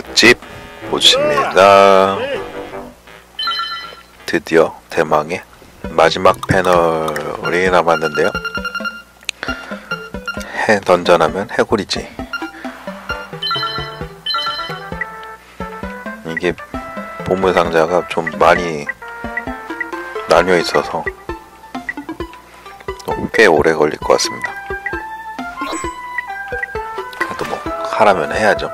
굿집 보십니다. 드디어 대망의 마지막 패널이 남았는데요. 해 던전하면 해골이지. 이게 보물상자가 좀 많이 나뉘어 있어서 꽤 오래 걸릴 것 같습니다. 그래도 뭐 하라면 해야죠.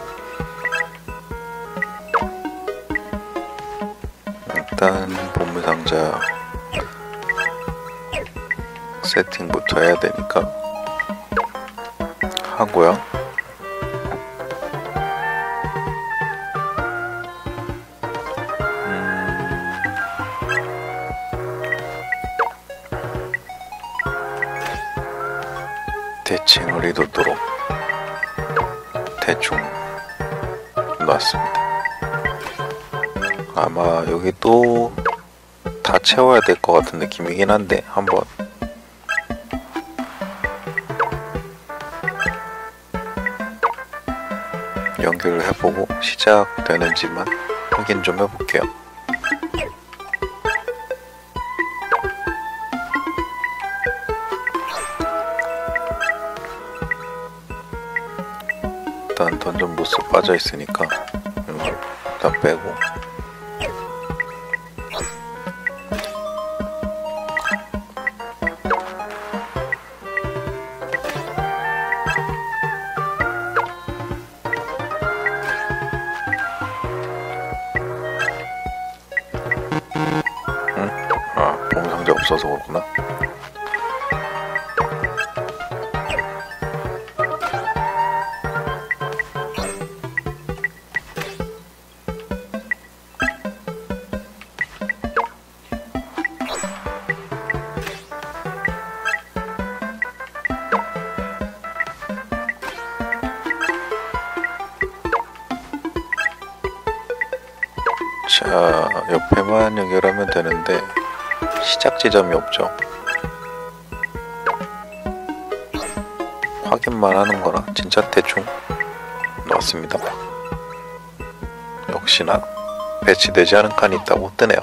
일단 보물상자 세팅부터 해야 되니까 하고요. 대칭을 이루도록 대충 놨습니다. 아마 여기 또 다 채워야 될 것 같은 느낌이긴 한데 한번 연결을 해보고 시작되는지만 확인 좀 해볼게요. 일단 던전 보스 빠져있으니까 이걸 일단 빼고 보물상자 없어서 그렇구나. 자, 옆에만 연결하면 되는데 시작 지점이 없죠. 확인만 하는 거라 진짜 대충 넣었습니다. 역시나 배치되지 않은 칸이 있다고 뜨네요.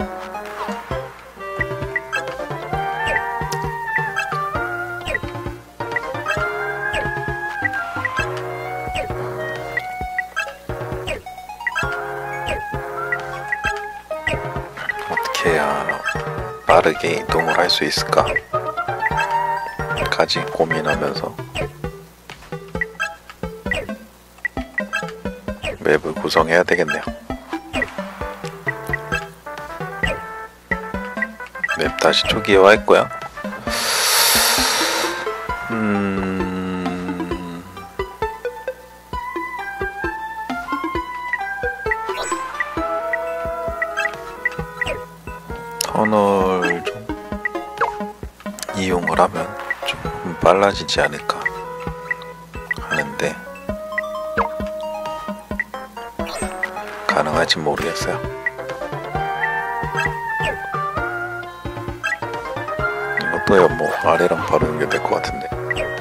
어떻게 해야 빠르게 이동을 할 수 있을까 까지 고민하면서 맵을 구성해야 되겠네요. 맵 다시 초기화했고요. 터널 좀 이용을 하면 조금 빨라지지 않을까 하는데 가능할지 모르겠어요. 이것도요 뭐 아래랑 바로 연결될 것 같은데.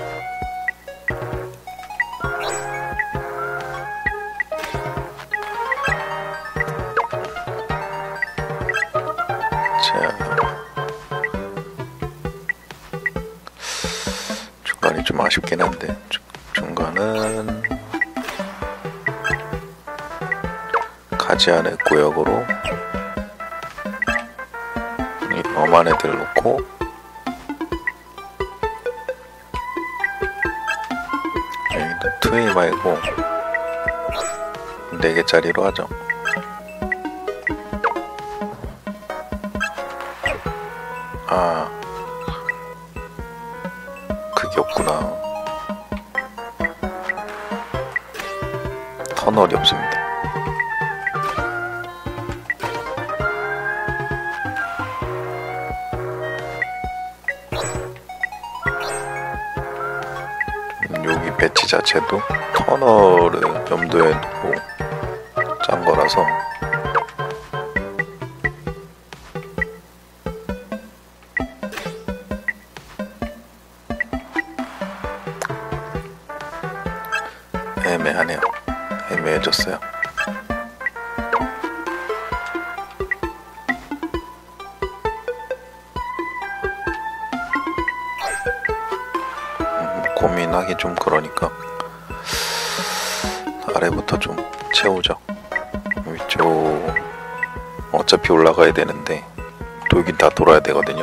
중간이 좀 아쉽긴 한데 중간은 가지 않을 구역으로 이 엄한 애들 놓고 여기도 2A 말고 4개짜리로 하죠. 아, 그게 없구나. 터널이 없습니다. 여기 배치 자체도 터널을 염두에 두고 짠 거라서 애매하네요. 애매해졌어요. 있어요. 고민하기 좀 그러니까 아래부터 좀 채우죠. 위쪽 어차피 올라가야 되는데 돌긴 다 돌아야 되거든요.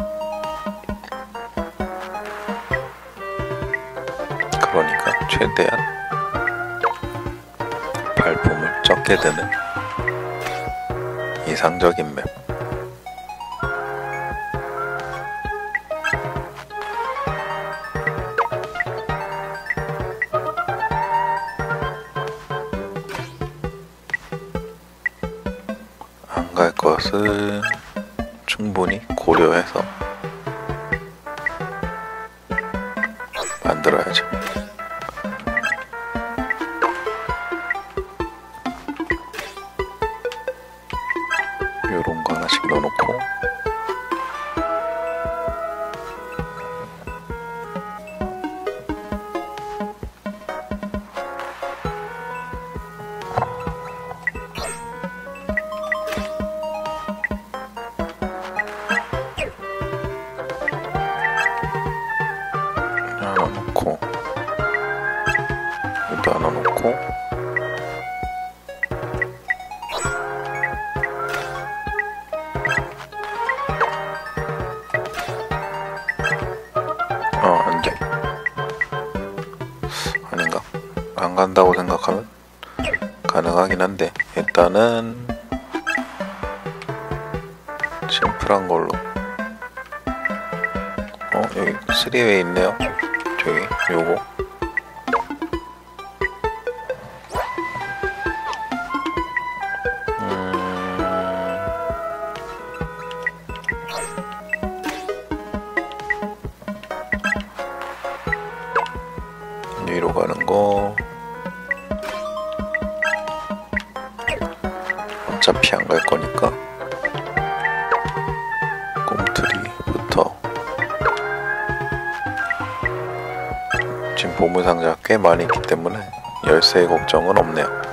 그러니까 최대한 발품을 적게 드는 이상적인 맵. 안 갈 것을 충분히 고려해서 만들어야죠. 요런 거 하나씩 넣어놓고 하나 넣고 여기다 하나 넣고 안돼. 아닌가? 안 간다고 생각하면 가능하긴 한데 일단은 심플한 걸로. 여기 3웨이 있네요. 저기 요거 위로 가는 거 어차피 안 갈 거니까 꿈틀이부터. 지금 보물상자가 꽤 많이 있기 때문에 열쇠의 걱정은 없네요.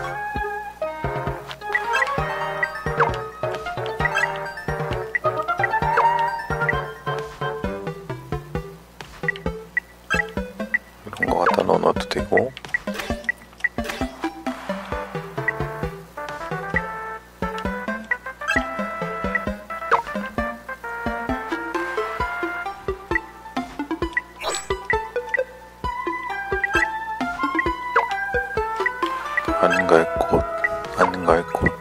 이런 거 갖다 넣어놔도 되고 안 갈 곳, 안 갈 곳.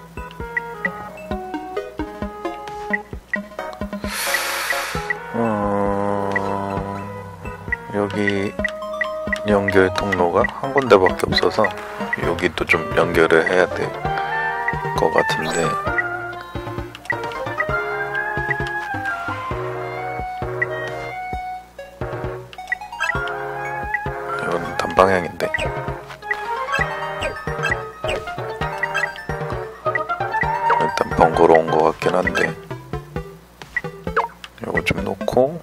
여기 연결 통로가 한 군데밖에 없어서 여기도 좀 연결을 해야 될 것 같은데 이건 단방향인데 일단 번거로운 것 같긴 한데 이거 좀 놓고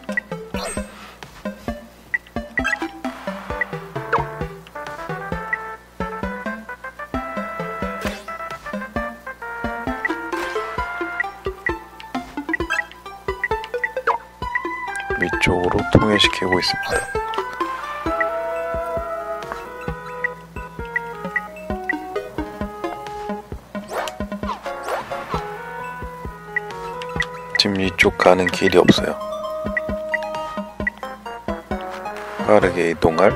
위쪽으로 통일시키고 있습니다. 지금 이쪽 가는 길이 없어요. 빠르게 이동할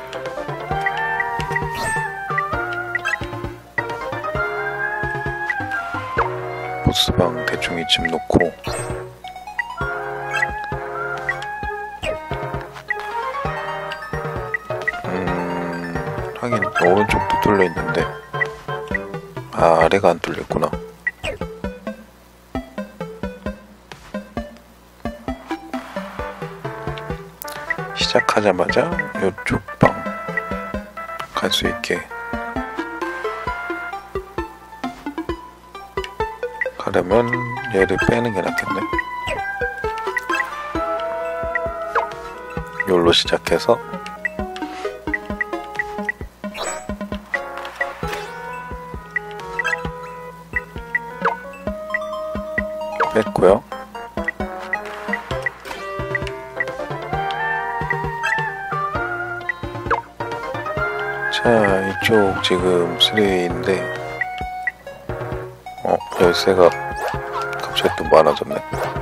보스방 대충 이쯤 놓고 하긴 오른쪽도 뚫려 있는데 아래가 안 뚫렸구나. 시작하자마자 이쪽 방 갈 수 있게 가려면 얘를 빼는 게 낫겠네. 여기로 시작해서 됐고요. 자, 이쪽 지금 3웨이인데 열쇠가 갑자기 또 많아졌네.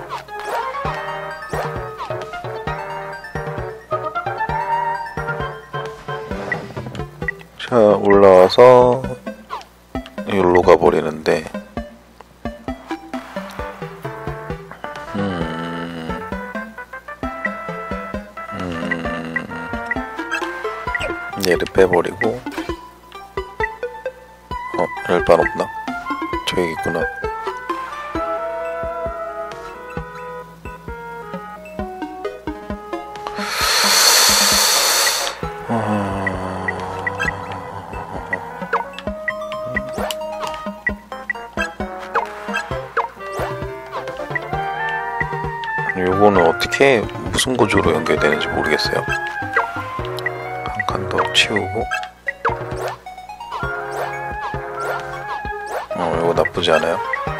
자, 올라와서 여기로 가버리는데 얘를 빼버리고 열반 없나? 저기 있구나. 요거는 어떻게 무슨 구조로 연결되는지 모르겠어요. 한 칸 더 치우고 이거 나쁘지 않아요.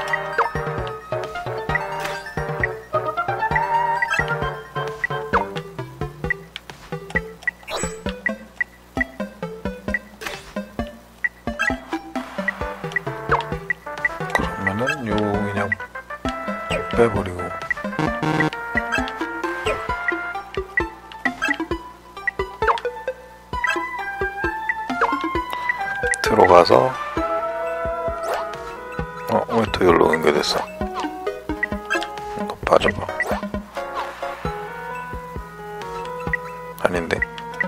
그러면은 요 그냥 빼버리고 들어가서 왜 또 여기로 연결됐어? 이거 빠져봐. 아닌데?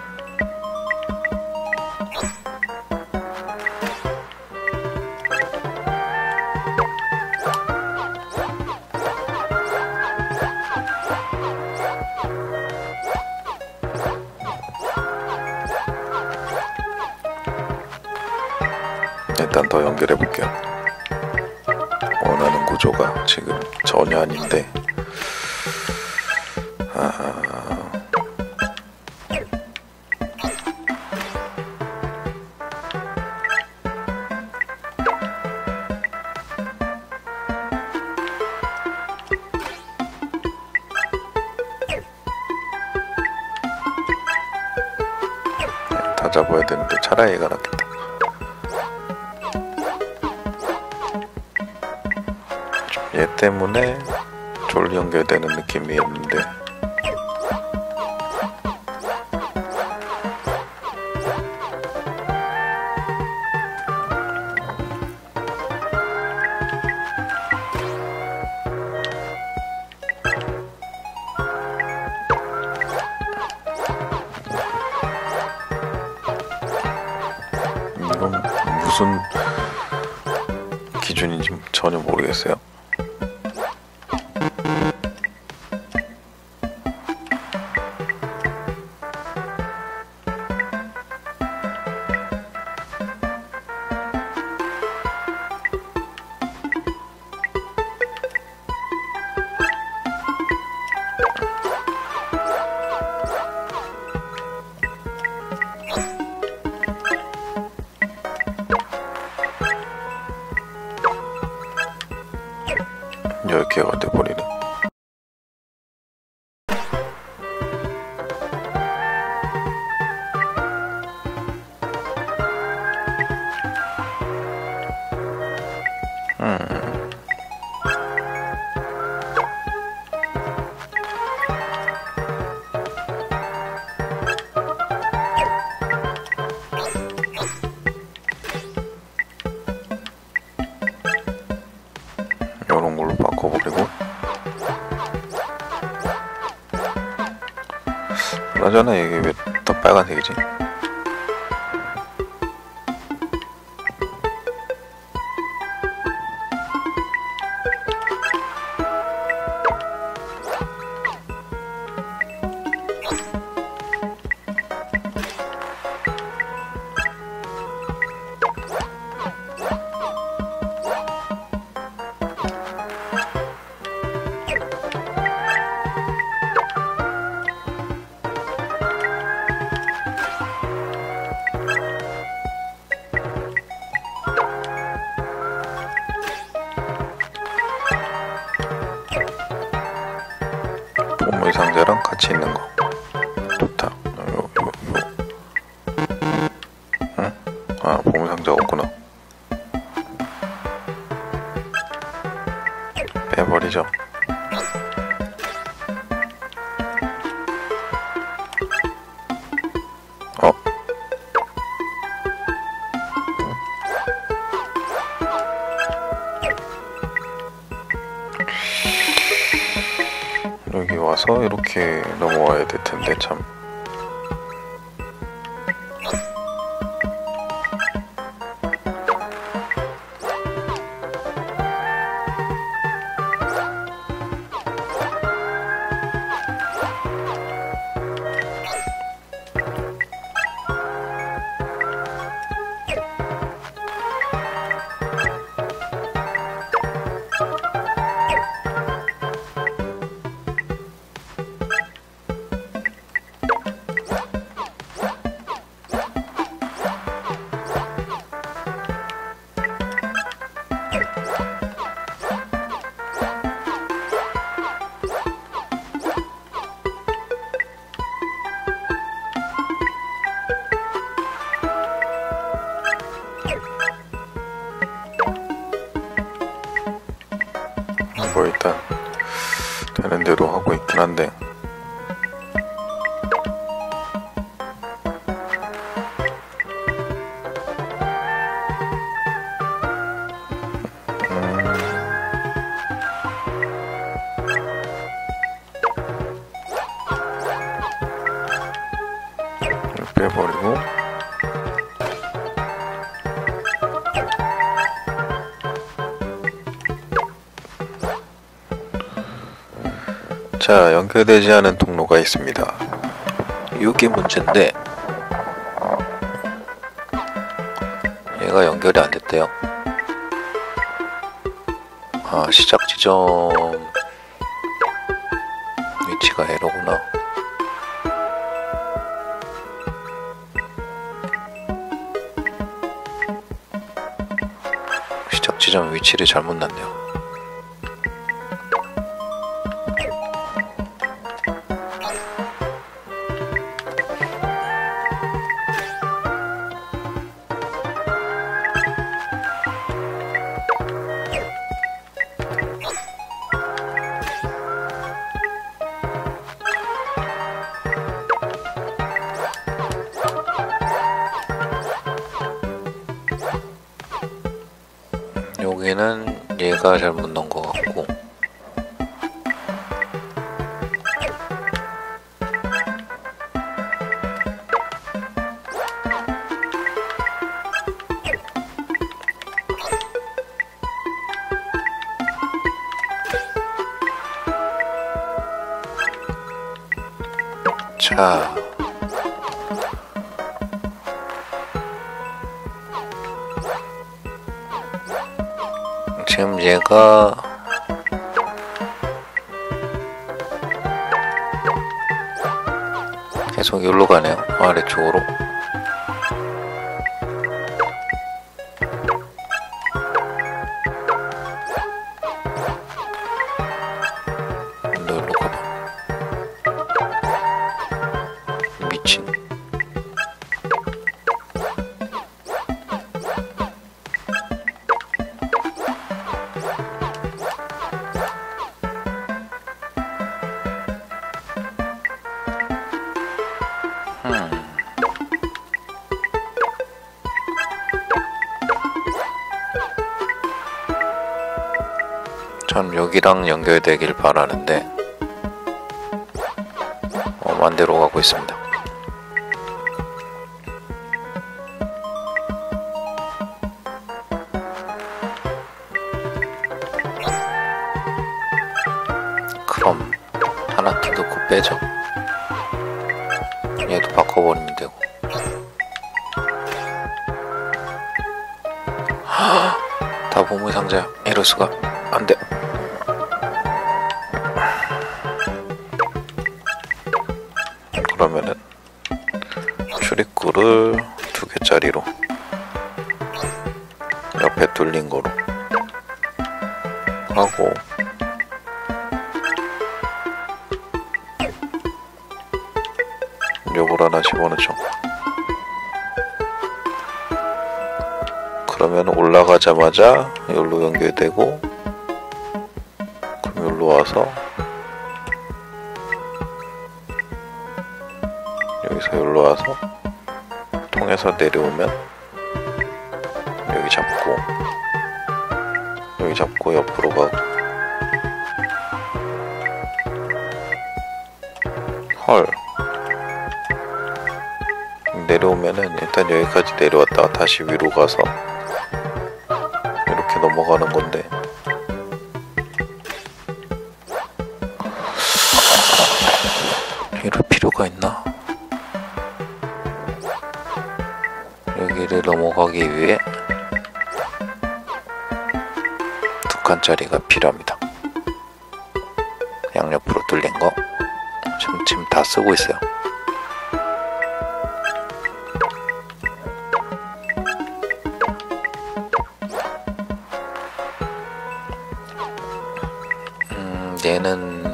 일단 더 연결해 볼게요. 원하는 구조가 지금 전혀 아닌데. 다 잡아야 되는데 차라리 얘가 낫겠다. 얘 때문에 졸리 연결되는 느낌이었는데 이건 무슨 기준인지 전혀 모르겠어요. 열개가 돼버리네. 이런 걸로 바꿔버리고. 그나저나 이게 왜 또 빨간색이지? 같이 있는 거 좋다. 응? 아, 보물상자 없구나. 빼버리죠. 여기 와서 이렇게 넘어와야 될 텐데 참. 뭐 일단 되는 대로 하고 있긴 한데 빼버리고 자, 연결되지 않은 통로가 있습니다. 이게 문제인데 얘가 연결이 안 됐대요. 아, 시작 지점 위치가 에러구나. 시작 지점 위치를 잘못 놨네요. 여기는 얘가 잘못 넣은 것 같고 자 지금 얘가 계속 여기로 가네요. 아래쪽으로. 너 여기로 가봐. 미친. 전 여기랑 연결되길 바라는데 반대로 가고 있습니다. 그럼 하나 더 넣고 빼죠. 얘도 바꿔버리면 되고. 다 보물상자야. 이럴 수가. 안 돼. 그러면은 출입구를 2개짜리로 옆에 뚫린 거로 하고 공격을 하나 집어넣죠. 그러면 올라가자마자 여기로 연결되고, 그럼 여기로 와서 여기서 여기로 와서 통해서 내려오면 여기 잡고 옆으로 가고. 헐, 내려오면은 일단 여기까지 내려왔다가 다시 위로 가서 이렇게 넘어가는 건데, 이럴 필요가 있나? 여기를 넘어가기 위해 두 칸짜리가 필요합니다. 양옆으로 뚫린 거 지금 다 쓰고 있어요. 얘는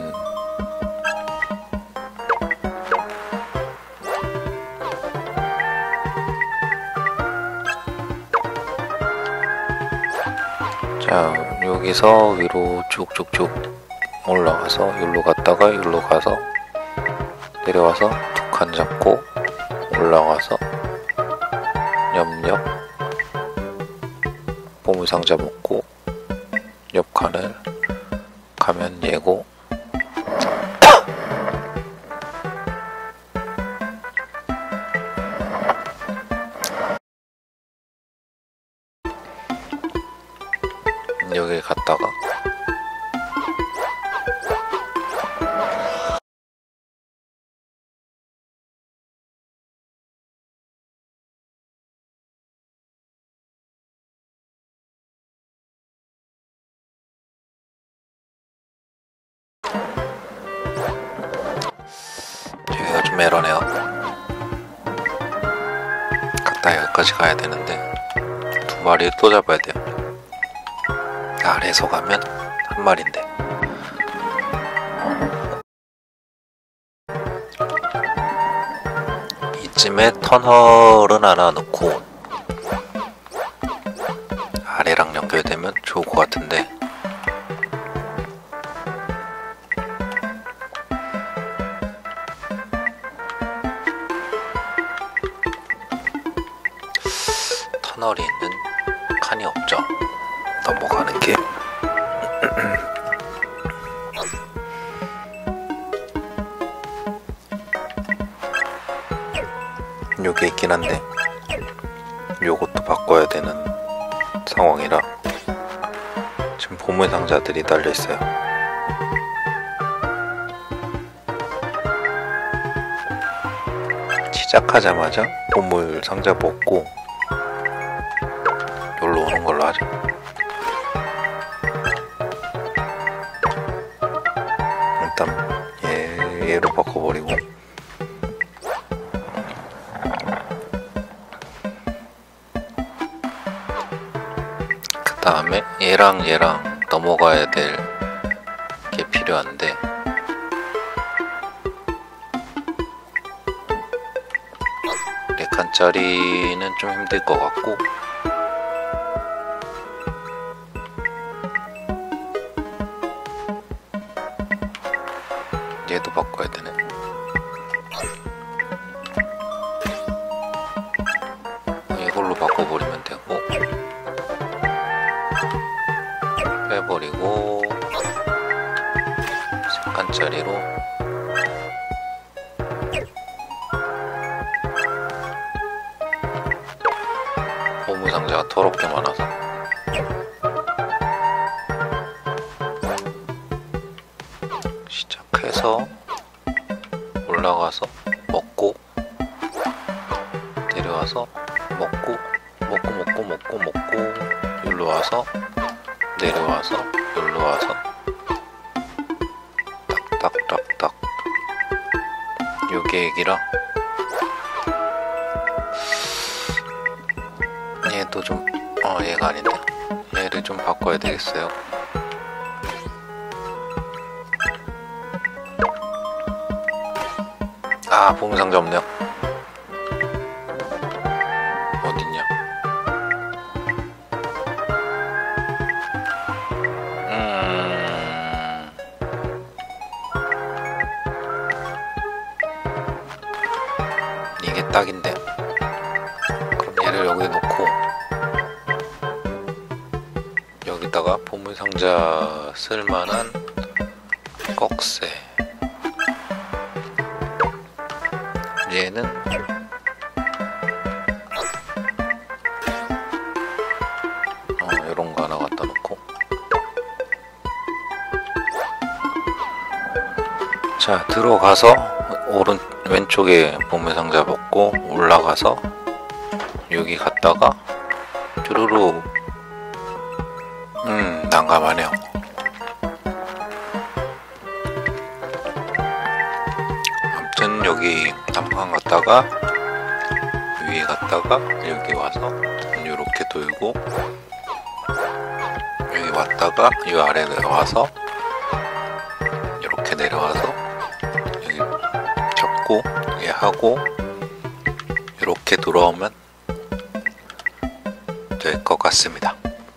자, 여기서 위로 쭉쭉쭉 올라가서 여기로 갔다가 여기로 가서 내려와서 두 칸 잡고 올라가서 옆 보물상자 먹고 옆 칸을 가면 얘고, 여기 갔다가 여기가 좀 에러네요. 갔다 여기까지 가야 되는데 두 마리 또 잡아야 돼요. 아래에서 가면 한 마리인데, 이쯤에 터널은 하나 넣고 아래랑 연결되면 좋을 것 같은데, 터널이 있는 칸이 없죠. 넘어가는 게 요게 있긴 한데 요것도 바꿔야 되는 상황이라 지금 보물상자들이 달려있어요. 시작하자마자 보물상자 먹고 여기로 오는 걸로 하죠. 일단 얘로 바꿔버리고, 그 다음에 얘랑 넘어가야 될 게 필요한데, 네 칸짜리는 좀 힘들 것 같고, 얘도 바꿔야 되네. 이걸로 바꿔버리면 되고, 빼버리고 3칸짜리로 보물상자가 더럽게 많아서 시작해서 올라가서 먹고 내려와서 먹고 여기로 와서 내려와서 여기로 와서 딱딱딱딱, 요 계획이라 얘도 좀 얘가 아닌데 얘를 좀 바꿔야 되겠어요. 보물상자 없네요. 여기다가 보물상자 쓸만한 꺽쇠. 얘는 이런 거 하나 갖다 놓고. 자, 들어가서 왼쪽에 보물상자 먹고 올라가서 여기 갔다가 쭈루루. 난감하네요. 아무튼 여기 남강 갔다가 위에 갔다가 여기 와서 이렇게 돌고 여기 왔다가 이 아래 내려와서 이렇게 내려와서 여기 잡고 얘 하고 이렇게 돌아오면 될 것 같습니다.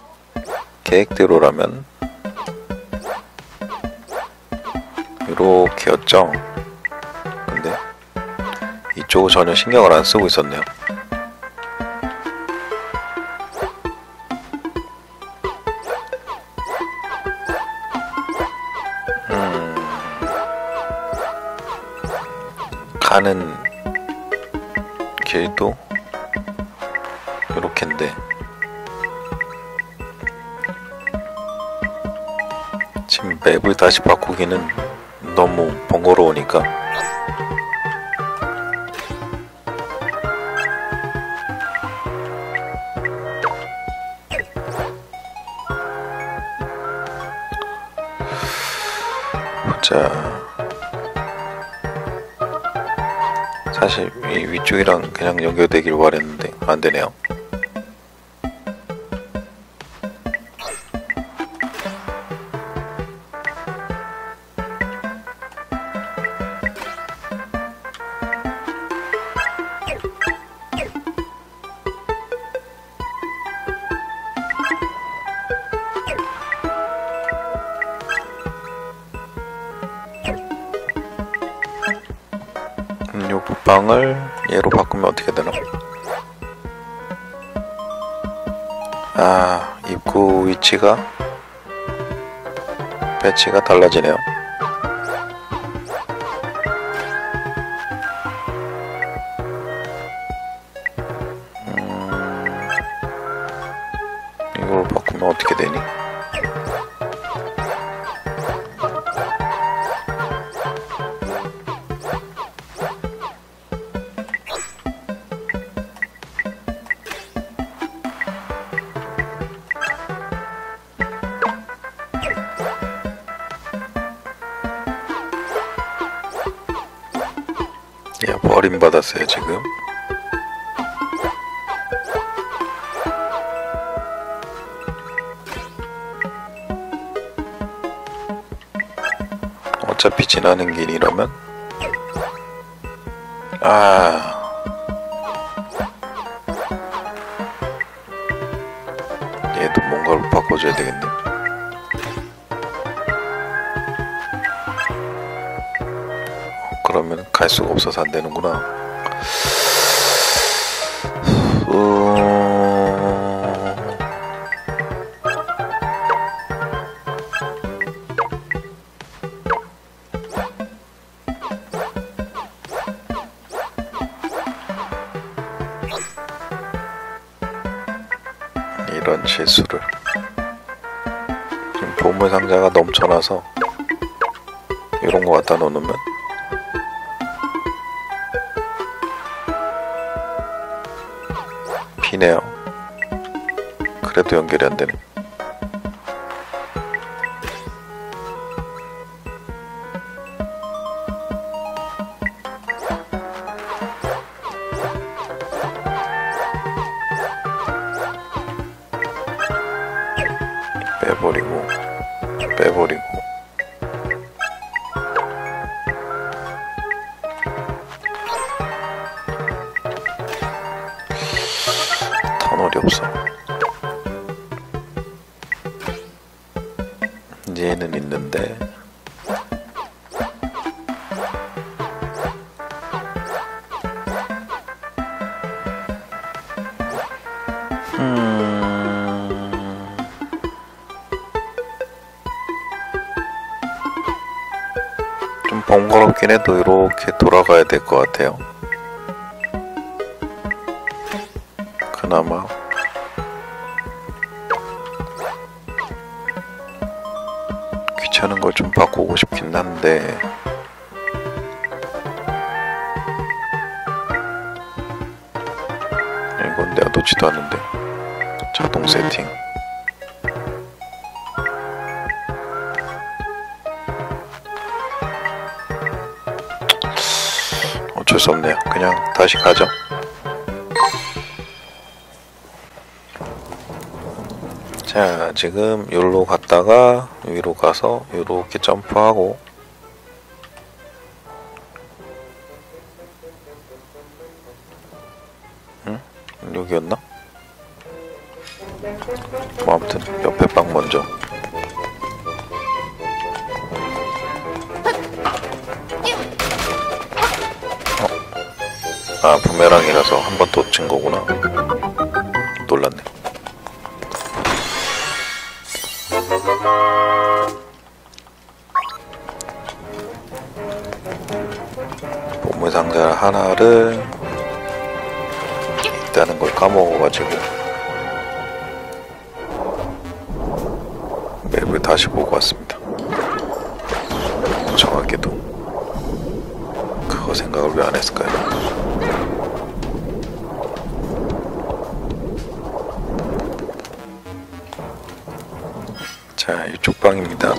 계획대로라면 이렇게였죠. 근데 이쪽은 전혀 신경을 안 쓰고 있었네요. 가는 길도 이렇게인데 지금 맵을 다시 바꾸기는 너무 번거로우니까 자, 사실 이 위쪽이랑 그냥 연결되길 바랬는데 안되네요. 요 부방을 얘로 바꾸면 어떻게 되나? 아, 입구 위치가 배치가 달라지네요. 이걸 바꾸면 어떻게 되니? 야, 버림받았어요 지금. 어차피 지나는 길이라면 얘도 뭔가를 바꿔줘야 되겠네. 그러면 갈 수가 없어서 안 되는구나. 이런 실수를. 지금 보물상자가 넘쳐나서 이런 거 갖다 놓으면 비네요. 그래도 연결이 안 되네. 빼버리고 터널이 없어. 얘는 있는데 번거롭긴 해도 이렇게 돌아가야 될 것 같아요. 그나마 귀찮은 걸 좀 바꾸고 싶긴 한데 이건 내가 놓지도 않는데. 자동 세팅. 어쩔 수 없네요. 그냥 다시 가죠. 자, 지금 여기로 갔다가 위로 가서 이렇게 점프하고 응? 여기였나? 뭐 아무튼 옆에 방 먼저. 아, 부메랑이라서 한 번 또 친 거구나. 놀랐네. 보물상자 하나를 있다는 걸 까먹어가지고 맵을 다시 보고 왔습니다. 정확히도 그거 생각을 왜 안 했을까요? 자, 이쪽 방입니다.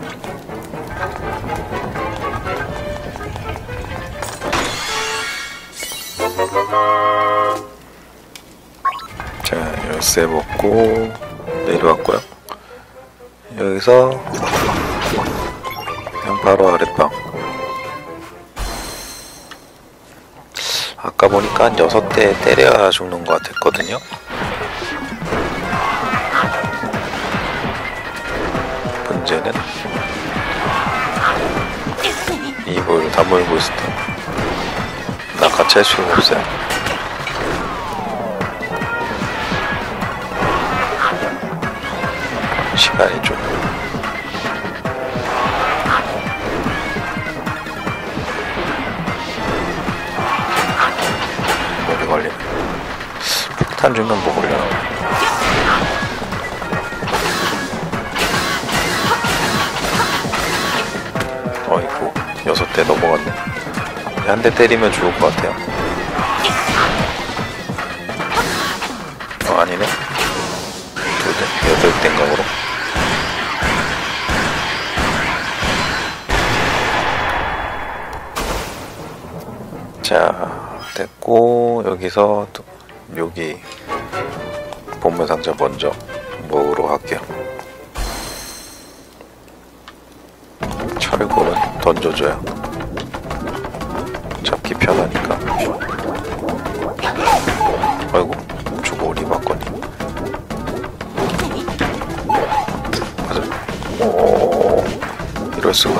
자, 열쇠 먹고 내려왔고요. 여기서 그냥 바로 아랫방. 아까 보니까 한 6대 때려야 죽는 것 같았거든요. 문제는 입을 다물고 있을 때 나 같이 할 수가 없어요. 시간이 좀 오래 걸리네. 폭탄 주면 뭐 걸려나? 어이구, 6대 넘어갔네. 한 대 때리면 죽을 것 같아요. 아니네. 2대, 8대인가 그럼? 자, 됐고 여기서 또 여기 보물상자 먼저 먹으러 갈게요. 철골은 던져줘야 잡기 편하니까. 아이고, 저거 어디 맞거니? 맞아. 오, 이럴 수가.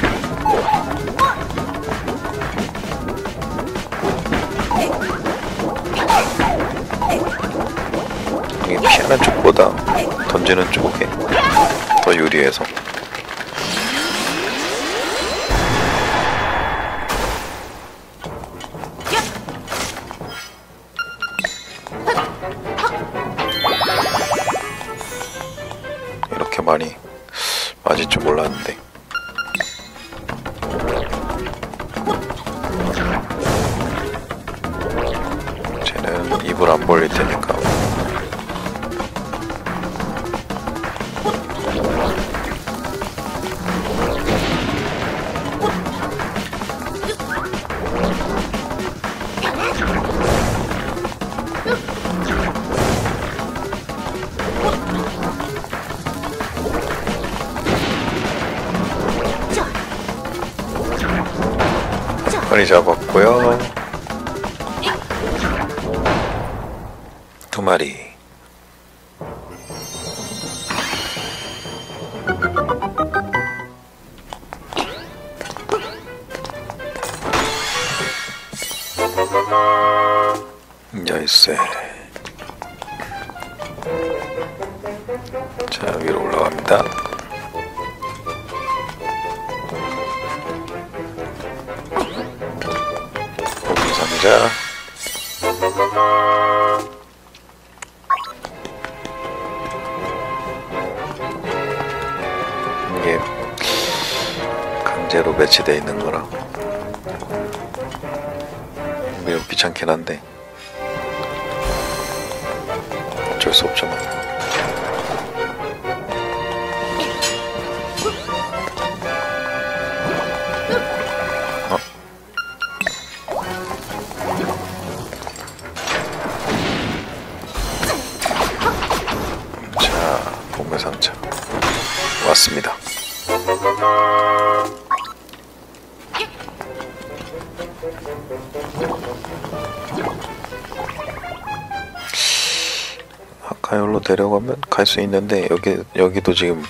이게 피하는 쪽보다 던지는 쪽에 더 유리해서. 이렇게 많이 맞을 줄 몰랐는데. 쟤는 입을 안 벌릴 테니까. 많이 잡았고요. 2마리. 열쇠. 자, 위로 올라갑니다. 상자. 이게 강제로 배치되어 있는 거라 매우 귀찮긴 한데 어쩔 수 없죠. 자, 보물 상자 왔습니다. 아까 여기로 내려가면 갈 수 있는데 여기도 지금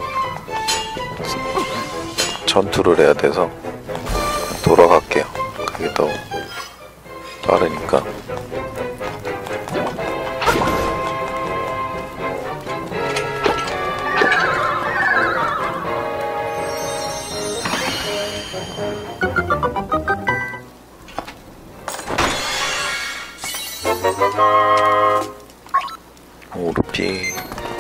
전투를 해야 돼서 돌아갈게요. 그게 더 빠르니까. 오르피.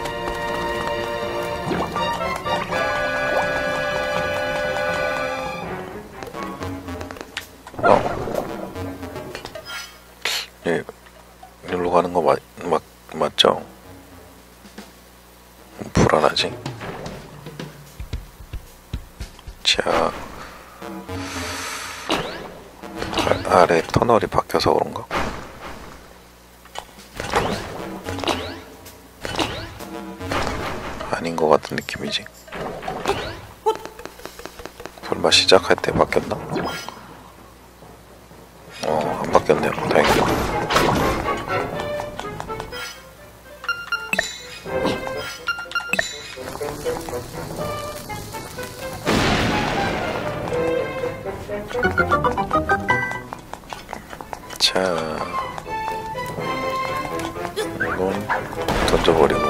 예, 여기로 가는 거 맞죠? 불안하지? 자, 아래 터널이 바뀌어서 그런가? 아닌 것 같은 느낌이지. 설마 시작할 때 바뀌었나? 안 바뀌었네요. 다행이다. 자, 이건 던져버리고.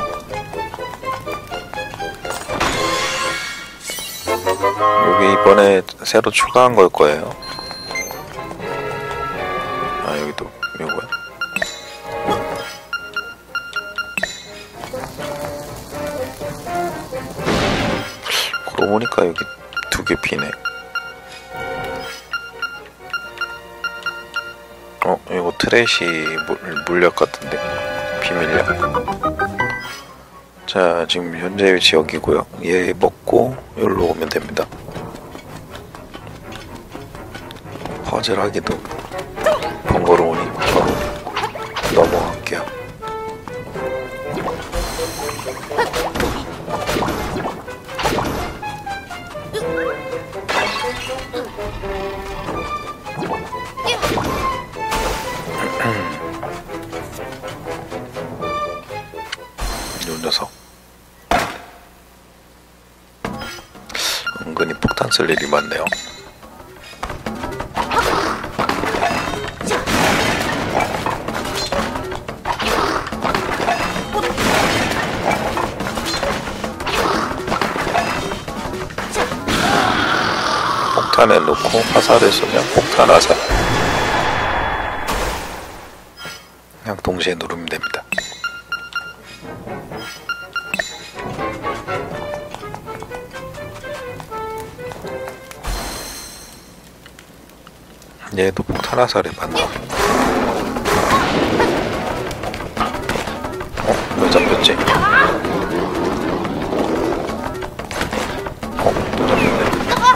여기 이번에 새로 추가한 걸 거예요. 아, 여기도 이거야. 그러고 보니까 여기 두 개 비네. 이거 트래시 물약 같은데. 비밀약. 자, 지금 현재 위치 여기고요. 얘 먹고 여기로 오면 됩니다. 퍼즐하기도 번거로우니 바로 넘어갈게요. 이 녀석 은근히 폭탄 쓸 일이 많네요. 폭탄에 놓고 화살을 쏘면 폭탄 화살. 그냥 동시에 누르면 됩니다. 얘도 폭탄 화살에 맞나? 왜 잡혔지? 또 잡혔네.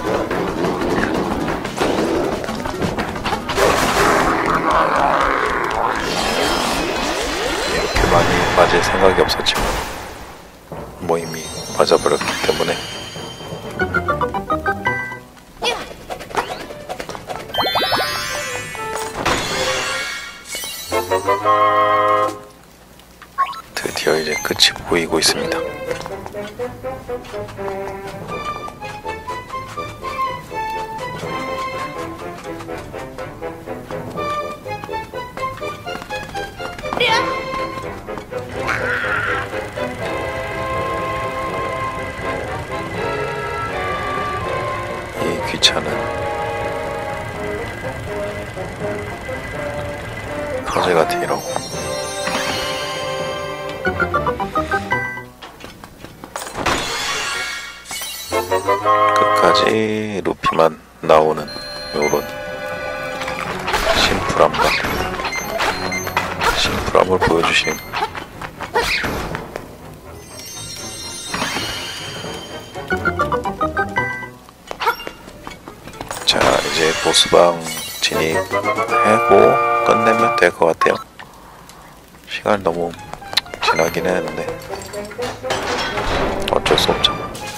이렇게 많이 맞을 생각이 없었지만 뭐 이미 맞아버렸기 때문에. 드디어 이제 끝이 보이고 있습니다. 이 귀찮은 퍼즐 같은 이라고. 끝까지 루피만 나오는 요런 심플함을 보여주시는. 자, 이제 보스방 진입하고 끝내면 될 것 같아요. 시간 너무 지나긴 했는데 어쩔 수 없죠.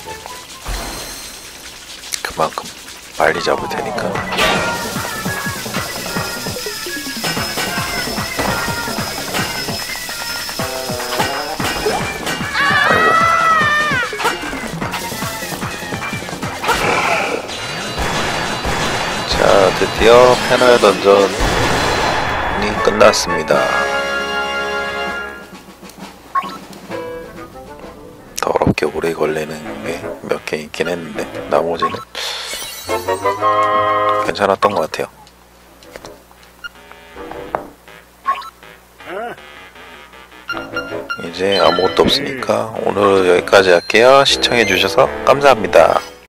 그만큼 빨리 잡을 테니까. 아이고. 자, 드디어 패널 던전이 끝났습니다. 더럽게 오래 걸리는 게 몇 개 있긴 했는데 나머지는 괜찮았던 것 같아요. 이제 아무것도 없으니까 오늘 여기까지 할게요. 시청해주셔서 감사합니다.